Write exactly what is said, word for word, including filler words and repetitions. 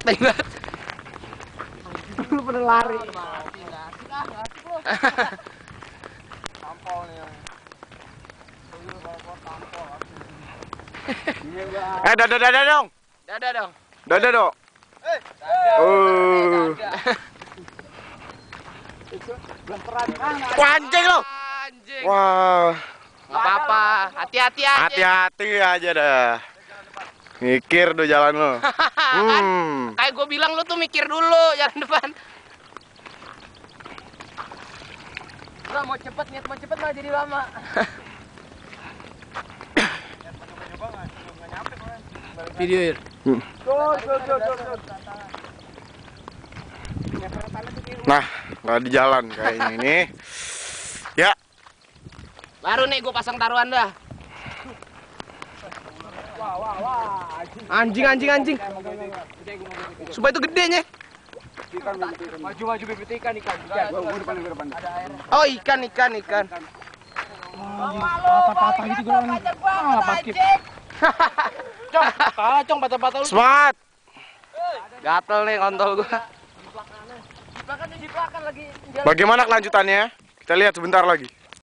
tadi banget. Lu pada lari. Tampol nih yang. Eh, dadah dadah dong. Dadah dong. Dadah dong. Eh, Uh. Wah, anjing lo. Anjing. Wah, Gak apa-apa, hati-hati aja. hati-hati aja dah. Mikir tuh jalan lo. Hmm. Kayak gue bilang lu tuh mikir dulu jalan depan. Gak mau cepet, niat mau cepet malah jadi lama. Videoin. Nah, nggak di jalan kayaknya ini. Ya, Baru nih gue pasang taruhan dah. Anjing, anjing, anjing. Supaya itu gedenya. maju maju bibit ikan ikan. Gua depan gua depan. Oh, ikan, ikan, ikan. Patah-patah gitu gue. Ah, paskip. Cong, kalah cong patah-patah lu. semangat. Gatel nih kontol gua. Bagaimana kelanjutannya? Kita lihat sebentar lagi.